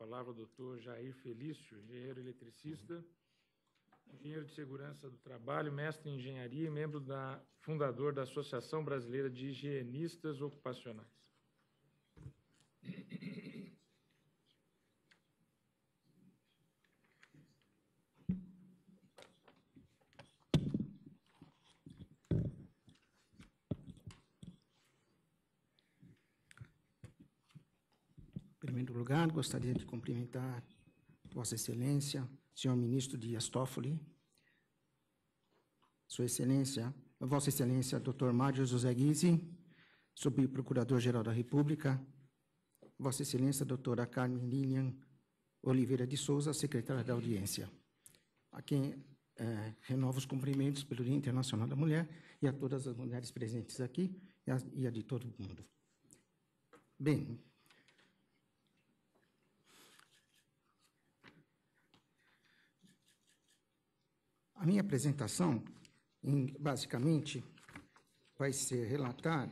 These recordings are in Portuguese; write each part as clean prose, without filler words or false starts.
palavra ao doutor Jair Felício, engenheiro eletricista, engenheiro de segurança do trabalho, mestre em engenharia e membro fundador da Associação Brasileira de Higienistas Ocupacionais. Em primeiro lugar, gostaria de cumprimentar Vossa Excelência, senhor ministro Dias Toffoli, Sua Excelência, Vossa Excelência, Dr. Mário José Guise, subprocurador-geral da República, Vossa Excelência, doutora Carmen Lilian Oliveira de Souza, secretária da Audiência, a quem renovo os cumprimentos pelo Dia Internacional da Mulher e a todas as mulheres presentes aqui e a de todo mundo. Bem, a minha apresentação, basicamente, vai ser relatar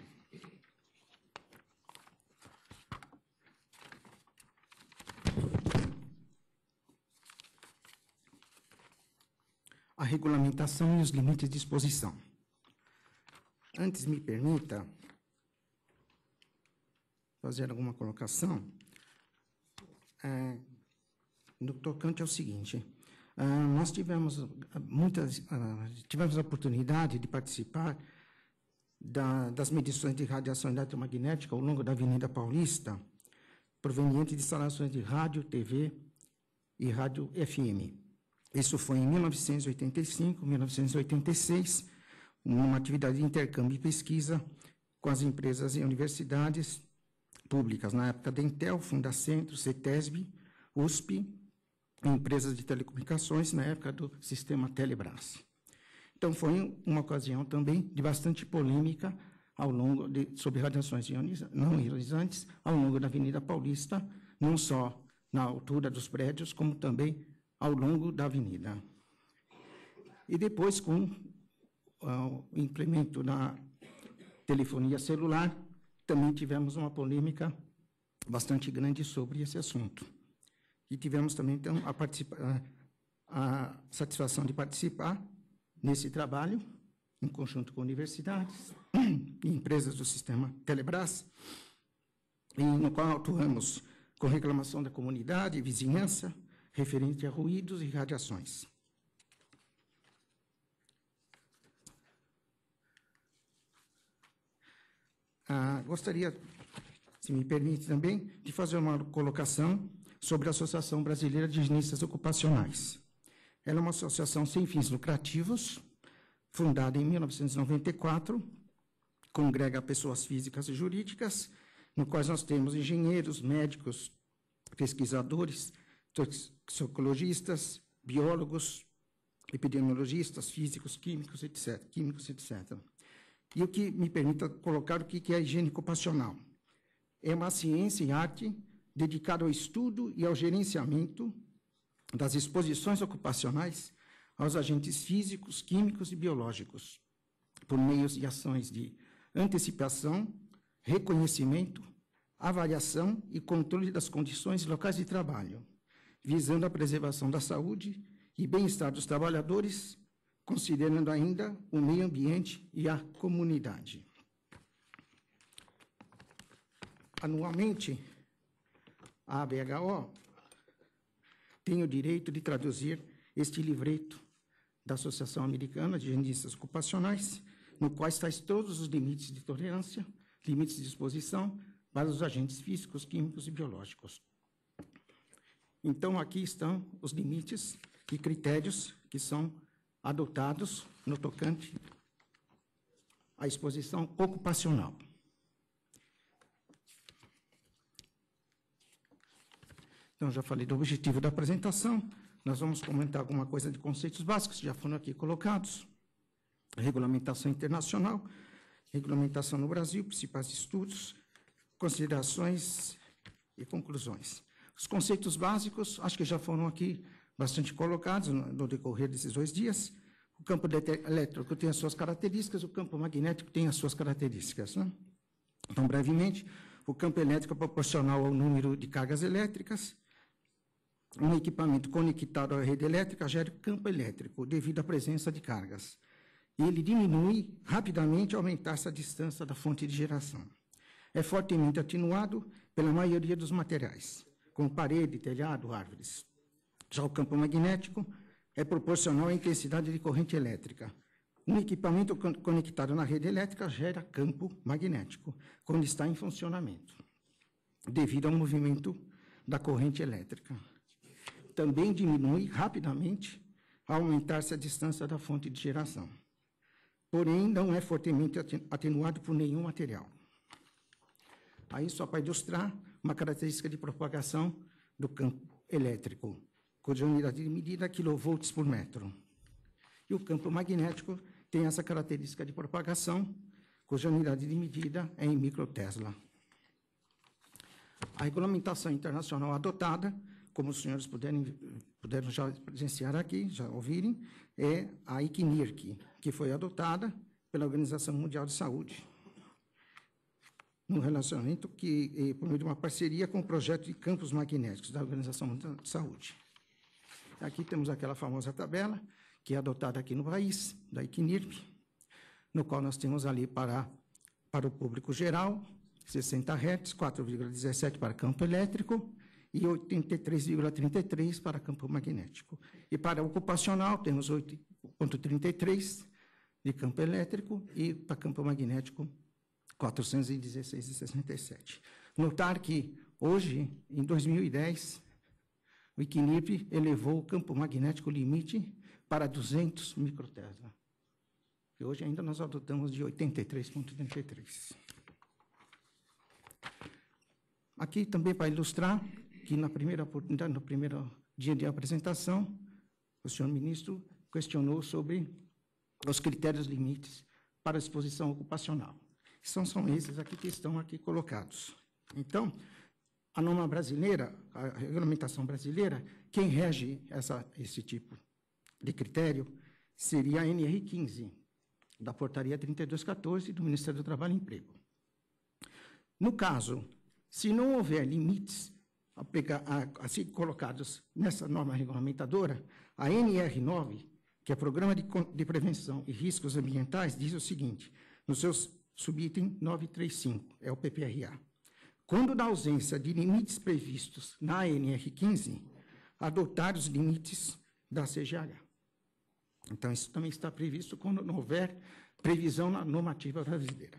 a regulamentação e os limites de exposição. Antes, me permita fazer alguma colocação no tocante ao seguinte. Nós tivemos a oportunidade de participar das medições de radiação eletromagnética ao longo da Avenida Paulista, proveniente de instalações de rádio, TV e rádio FM. Isso foi em 1985, 1986, numa atividade de intercâmbio e pesquisa com as empresas e universidades públicas, na época da Intel, Fundacentro, CETESB, USP, empresas de telecomunicações, na época do sistema Telebrás. Então, foi uma ocasião também de bastante polêmica sobre radiações não ionizantes ao longo da Avenida Paulista, não só na altura dos prédios, como também ao longo da avenida. E depois, com o implemento da telefonia celular, também tivemos uma polêmica bastante grande sobre esse assunto. E tivemos também, então, a satisfação de participar nesse trabalho, em conjunto com universidades e empresas do sistema Telebrás, e no qual atuamos com reclamação da comunidade e vizinhança, referente a ruídos e radiações. Gostaria, se me permite também, de fazer uma colocação sobre a Associação Brasileira de Higienistas Ocupacionais. Ela é uma associação sem fins lucrativos, fundada em 1994, congrega pessoas físicas e jurídicas, no qual nós temos engenheiros, médicos, pesquisadores, toxicologistas, biólogos, epidemiologistas, físicos, químicos, etc. E o que me permita colocar o que é a higiene ocupacional. É uma ciência e arte dedicada ao estudo e ao gerenciamento das exposições ocupacionais aos agentes físicos, químicos e biológicos, por meio de ações de antecipação, reconhecimento, avaliação e controle das condições locais de trabalho, visando a preservação da saúde e bem-estar dos trabalhadores, considerando ainda o meio ambiente e a comunidade. Anualmente, a ABHO tem o direito de traduzir este livreto da Associação Americana de Higienistas Ocupacionais, no qual traz todos os limites de tolerância, limites de exposição para os agentes físicos, químicos e biológicos. Então, aqui estão os limites e critérios que são adotados no tocante à exposição ocupacional. Então, já falei do objetivo da apresentação. Nós vamos comentar alguma coisa de conceitos básicos, que já foram aqui colocados. Regulamentação internacional, regulamentação no Brasil, principais estudos, considerações e conclusões. Os conceitos básicos, acho que já foram aqui bastante colocados no decorrer desses 2 dias. O campo elétrico tem as suas características, o campo magnético tem as suas características, né? Então, brevemente, o campo elétrico é proporcional ao número de cargas elétricas, um equipamento conectado à rede elétrica gera campo elétrico devido à presença de cargas. Ele diminui rapidamente ao aumentar essa distância da fonte de geração. É fortemente atenuado pela maioria dos materiais, como parede, telhado, árvores. Já o campo magnético é proporcional à intensidade de corrente elétrica. Um equipamento conectado na rede elétrica gera campo magnético, quando está em funcionamento, devido ao movimento da corrente elétrica. Também diminui rapidamente ao aumentar-se a distância da fonte de geração. Porém, não é fortemente atenuado por nenhum material. Aí, só para ilustrar, uma característica de propagação do campo elétrico, cuja unidade de medida é quilovolts por metro. E o campo magnético tem essa característica de propagação, cuja unidade de medida é em microtesla. A regulamentação internacional adotada, como os senhores puderam já presenciar aqui, já ouvirem, é a ICNIRC, que foi adotada pela Organização Mundial de Saúde, num relacionamento por meio de uma parceria com o projeto de campos magnéticos da Organização Mundial de Saúde. Aqui temos aquela famosa tabela, que é adotada aqui no país, da ICNIRP, no qual nós temos ali para o público geral, 60 Hz, 4,17 para campo elétrico e 83,33 para campo magnético. E para ocupacional, temos 8,33 de campo elétrico e para campo magnético, 416,67. Notar que hoje, em 2010, o ICNIRP elevou o campo magnético limite para 200 microtesla. E hoje ainda nós adotamos de 83,33. Aqui também para ilustrar que na primeira oportunidade, no primeiro dia de apresentação, o senhor ministro questionou sobre os critérios limites para a exposição ocupacional. São esses aqui que estão aqui colocados. Então, a norma brasileira, a regulamentação brasileira, quem rege esse tipo de critério seria a NR15, da Portaria 3214 do Ministério do Trabalho e Emprego. No caso, se não houver limites assim colocados nessa norma regulamentadora, a NR9, que é Programa de Prevenção e Riscos Ambientais, diz o seguinte, nos seus subitem 935, é o PPRA. Quando, na ausência de limites previstos na NR15, adotar os limites da CGH. Então, isso também está previsto quando não houver previsão na normativa brasileira.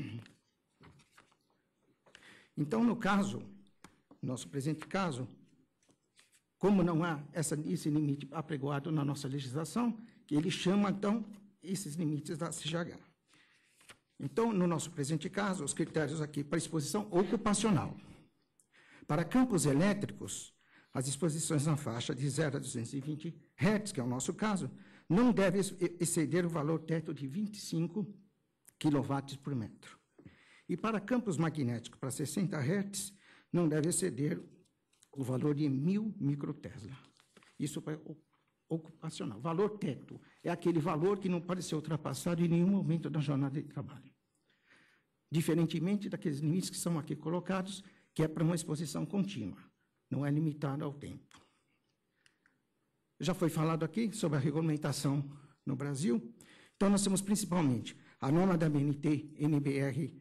Então, no caso, nosso presente caso, como não há esse limite apregoado na nossa legislação, que ele chama, então, esses limites da CGH. Então, no nosso presente caso, os critérios aqui para exposição ocupacional. Para campos elétricos, as exposições na faixa de 0 a 220 Hz, que é o nosso caso, não devem exceder o valor teto de 25 kW por metro. E para campos magnéticos para 60 Hz, não deve exceder o valor de 1.000 microtesla. Isso para ocupacional. Valor teto é aquele valor que não pode ser ultrapassado em nenhum momento da jornada de trabalho. Diferentemente daqueles limites que são aqui colocados, que é para uma exposição contínua, não é limitado ao tempo. Já foi falado aqui sobre a regulamentação no Brasil. Então, nós temos principalmente a norma da ABNT NBR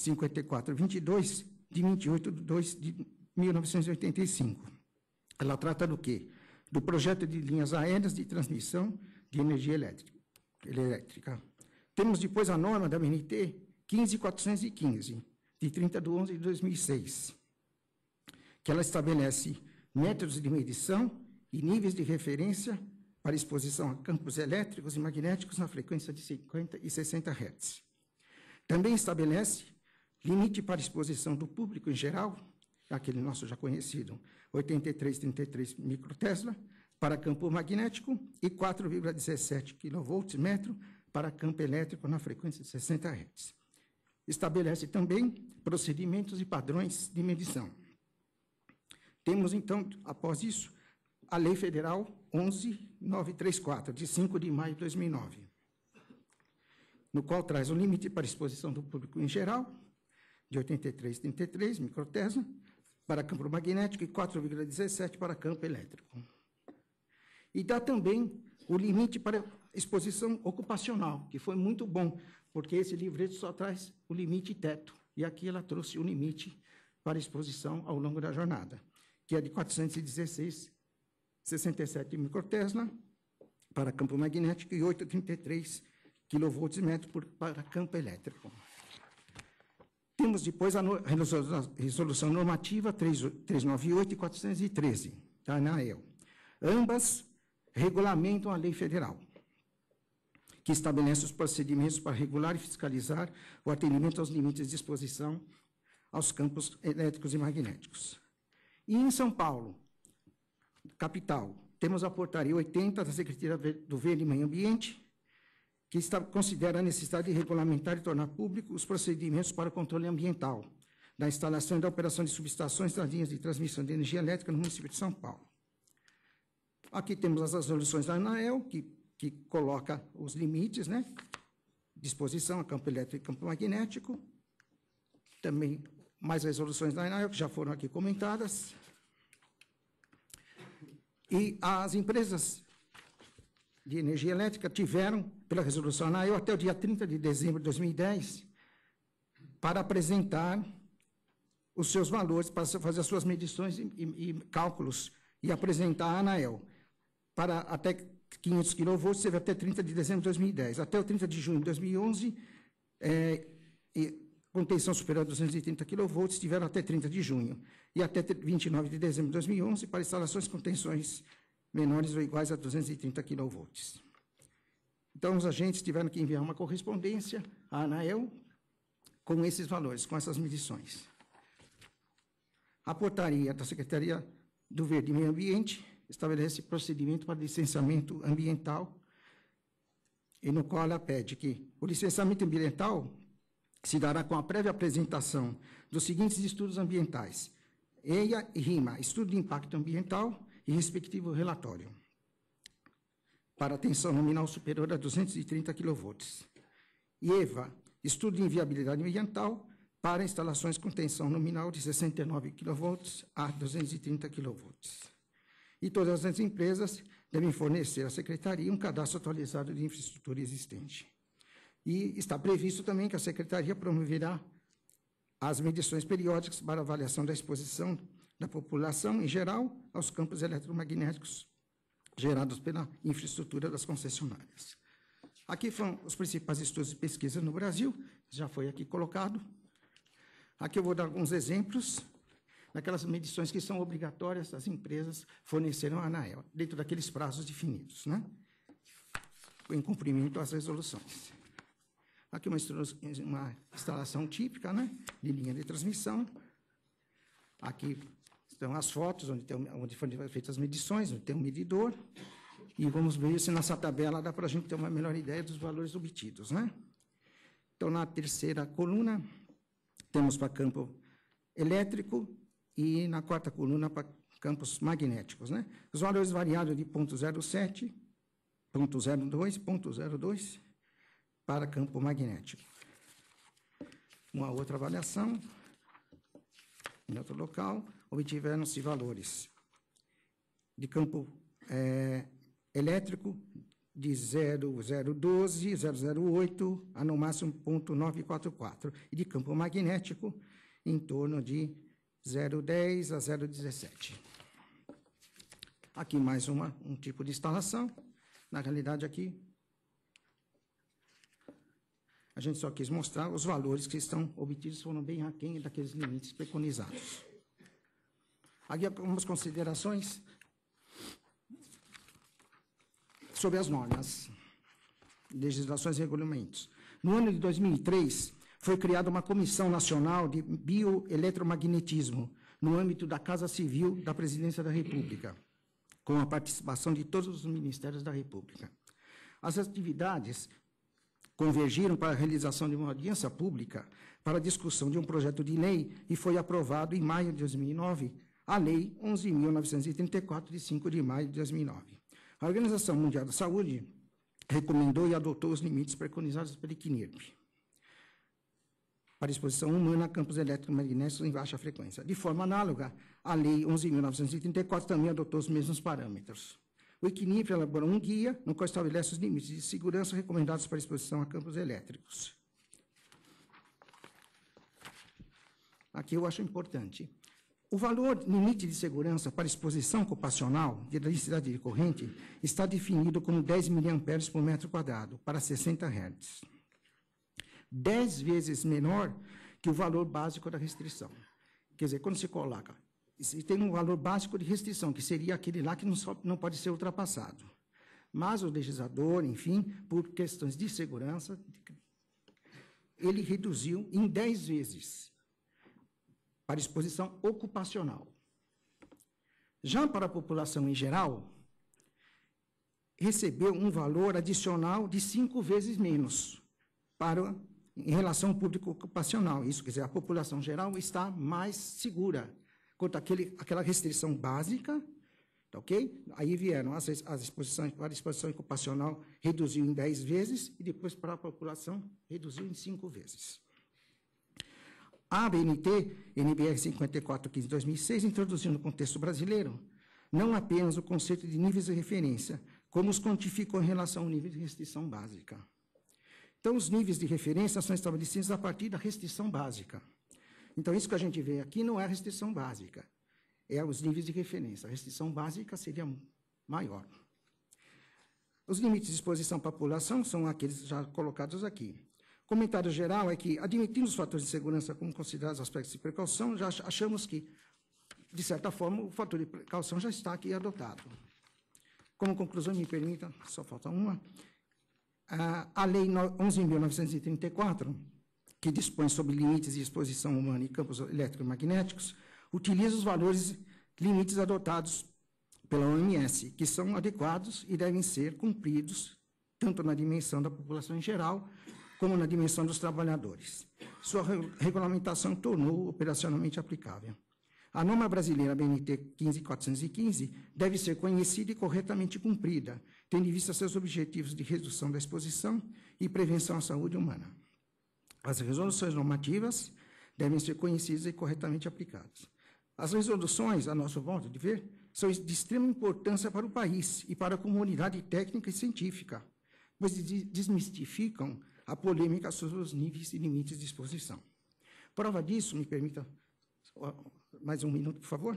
5422, de 28 de 2 de 1985. Ela trata do quê? Do projeto de linhas aéreas de transmissão de energia elétrica. Temos depois a norma da ABNT 15415, de 30 de 11 de 2006, que ela estabelece métodos de medição e níveis de referência para exposição a campos elétricos e magnéticos na frequência de 50 e 60 Hz. Também estabelece limite para exposição do público em geral, aquele nosso já conhecido, 83,33 microtesla, para campo magnético e 4,17 kV metro para campo elétrico na frequência de 60 Hz. Estabelece também procedimentos e padrões de medição. Temos, então, após isso, a Lei Federal 11.934, de 5 de maio de 2009, no qual traz o limite para exposição do público em geral, de 83,33 microtesla, para campo magnético e 4,17 para campo elétrico. E dá também o limite para exposição ocupacional, que foi muito bom, porque esse livreto só traz o limite teto, e aqui ela trouxe o limite para exposição ao longo da jornada, que é de 416,67 microtesla para campo magnético e 8,33 kV para campo elétrico. Temos depois a resolução normativa 398 e 413, da ANAEL. Ambas regulamentam a lei federal, que estabelece os procedimentos para regular e fiscalizar o atendimento aos limites de exposição aos campos elétricos e magnéticos. E em São Paulo, capital, temos a portaria 80 da Secretaria do Verde e Meio Ambiente, que considera a necessidade de regulamentar e tornar público os procedimentos para o controle ambiental da instalação e da operação de subestações das linhas de transmissão de energia elétrica no município de São Paulo. Aqui temos as resoluções da ANAEL, que coloca os limites, né, de exposição a campo elétrico e campo magnético. Também mais resoluções da ANAEL, que já foram aqui comentadas. E as empresas de energia elétrica tiveram, pela resolução ANAEL, até o dia 30 de dezembro de 2010, para apresentar os seus valores, para fazer as suas medições e cálculos, e apresentar a ANAEL. Para até 500 kV, teve até 30 de dezembro de 2010. Até o 30 de junho de 2011, com tensão superior a 230 kV, tiveram até 30 de junho. E até 29 de dezembro de 2011, para instalações com tensões menores ou iguais a 230 kV. Então, os agentes tiveram que enviar uma correspondência à ANAEL com esses valores, com essas medições. A portaria da Secretaria do Verde e Meio Ambiente estabelece procedimento para licenciamento ambiental, e no qual ela pede que o licenciamento ambiental se dará com a prévia apresentação dos seguintes estudos ambientais: EIA e RIMA, estudo de impacto ambiental e respectivo relatório, para tensão nominal superior a 230 kV. E EVA, estudo de inviabilidade ambiental para instalações com tensão nominal de 69 kV a 230 kV. E todas as empresas devem fornecer à Secretaria um cadastro atualizado de infraestrutura existente. E está previsto também que a Secretaria promoverá as medições periódicas para avaliação da exposição da população, em geral, aos campos eletromagnéticos gerados pela infraestrutura das concessionárias. Aqui foram os principais estudos de pesquisa no Brasil, já foi aqui colocado. Aqui eu vou dar alguns exemplos daquelas medições que são obrigatórias as empresas fornecerão à ANAEL, dentro daqueles prazos definidos, né, em cumprimento às resoluções. Aqui uma instalação típica, né, de linha de transmissão. Aqui estão as fotos, onde foram feitas as medições, onde tem um medidor. E vamos ver se nessa tabela dá para a gente ter uma melhor ideia dos valores obtidos, né? Então, na terceira coluna, temos para campo elétrico e na quarta coluna para campos magnéticos, né? Os valores variados de 0,07, 0,02, 0,02 para campo magnético. Uma outra avaliação, em outro local, obtiveram-se valores de campo elétrico de 0,012, 0,08 a no máximo 0,944, e de campo magnético em torno de 0,10 a 0,17. Aqui mais um tipo de instalação. Na realidade, aqui, a gente só quis mostrar os valores que estão obtidos, foram bem aquém daqueles limites preconizados. Aqui algumas considerações sobre as normas, legislações e regulamentos. No ano de 2003, foi criada uma Comissão Nacional de Bioeletromagnetismo, no âmbito da Casa Civil da Presidência da República, com a participação de todos os ministérios da República. As atividades convergiram para a realização de uma audiência pública para a discussão de um projeto de lei e foi aprovado em maio de 2009 a Lei 11.934, de 5 de maio de 2009. A Organização Mundial da Saúde recomendou e adotou os limites preconizados pela ICNIRP. para exposição humana a campos eletromagnéticos em baixa frequência. De forma análoga, a Lei 11.934 também adotou os mesmos parâmetros. O equilíbrio elaborou um guia no qual estabelece os limites de segurança recomendados para exposição a campos elétricos. Aqui eu acho importante. O valor limite de segurança para exposição ocupacional de eletricidade de corrente está definido como 10 mA por metro quadrado, para 60 Hz. 10 vezes menor que o valor básico da restrição. Quer dizer, quando se coloca, se tem um valor básico de restrição, que seria aquele lá que não pode ser ultrapassado. Mas o legislador, enfim, por questões de segurança, ele reduziu em 10 vezes para exposição ocupacional. Já para a população em geral, recebeu um valor adicional de 5 vezes menos em relação ao público ocupacional. Isso quer dizer, a população geral está mais segura quanto àquela restrição básica, tá, ok? Aí vieram as exposições, para a exposição ocupacional reduziu em 10 vezes e depois para a população reduziu em 5 vezes. A ABNT, NBR 5415/2006, introduziu no contexto brasileiro não apenas o conceito de níveis de referência, como os quantificou em relação ao nível de restrição básica. Então, os níveis de referência são estabelecidos a partir da restrição básica. Então, isso que a gente vê aqui não é a restrição básica, é os níveis de referência. A restrição básica seria maior. Os limites de exposição para a população são aqueles já colocados aqui. O comentário geral é que, admitindo os fatores de segurança como considerados aspectos de precaução, já achamos que, de certa forma, o fator de precaução já está aqui adotado. Como conclusão, me permita, só falta uma, a Lei 11.934, que dispõe sobre limites de exposição humana e campos eletromagnéticos, utiliza os valores limites adotados pela OMS, que são adequados e devem ser cumpridos, tanto na dimensão da população em geral, como na dimensão dos trabalhadores. Sua regulamentação tornou operacionalmente aplicável. A norma brasileira BNT 15415 deve ser conhecida e corretamente cumprida, tendo em vista seus objetivos de redução da exposição e prevenção à saúde humana. As resoluções normativas devem ser conhecidas e corretamente aplicadas. As resoluções, a nosso modo de ver, são de extrema importância para o país e para a comunidade técnica e científica, pois desmistificam a polêmica sobre os níveis e limites de exposição. Prova disso, me permita mais um minuto, por favor.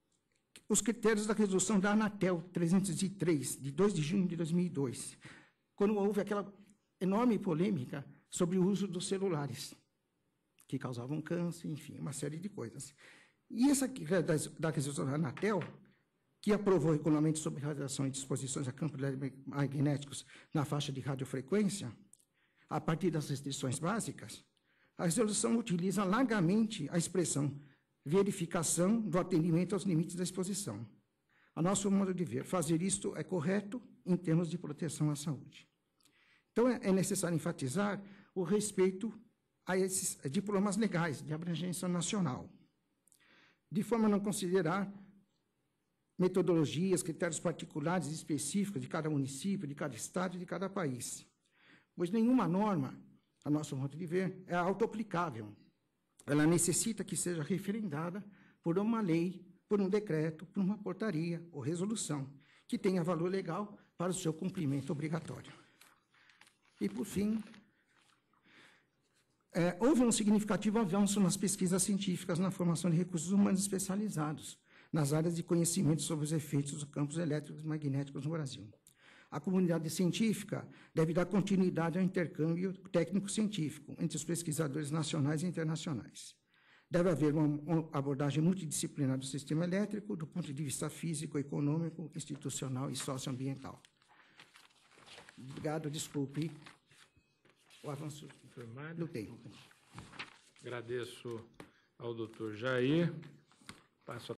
Os critérios da resolução da Anatel 303, de 2 de junho de 2002, quando houve aquela enorme polêmica sobre o uso dos celulares, que causavam câncer, enfim, uma série de coisas. E essa da resolução da Anatel, que aprovou o regulamento sobre radiação e disposições a campos eletromagnéticos na faixa de radiofrequência, a partir das restrições básicas, a resolução utiliza largamente a expressão verificação do atendimento aos limites da exposição. A nosso modo de ver, fazer isto é correto em termos de proteção à saúde. Então, é necessário enfatizar o respeito a esses diplomas legais de abrangência nacional, de forma a não considerar metodologias, critérios particulares e específicos de cada município, de cada estado e de cada país, pois nenhuma norma, a nosso modo de ver, é autoaplicável. Ela necessita que seja referendada por uma lei, por um decreto, por uma portaria ou resolução, que tenha valor legal para o seu cumprimento obrigatório. E, por fim, houve um significativo avanço nas pesquisas científicas na formação de recursos humanos especializados nas áreas de conhecimento sobre os efeitos dos campos elétricos e magnéticos no Brasil. A comunidade científica deve dar continuidade ao intercâmbio técnico-científico entre os pesquisadores nacionais e internacionais. Deve haver uma abordagem multidisciplinar do sistema elétrico, do ponto de vista físico, econômico, institucional e socioambiental. Obrigado, desculpe o avanço do tempo. Agradeço ao doutor Jair. Passo a